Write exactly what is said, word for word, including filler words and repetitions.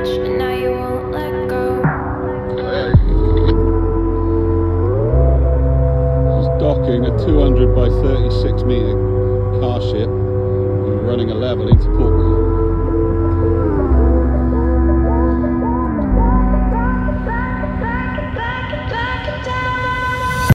touch, and now you won't let go. She's docking a two hundred by thirty-six metre car ship and running a level into Portbury.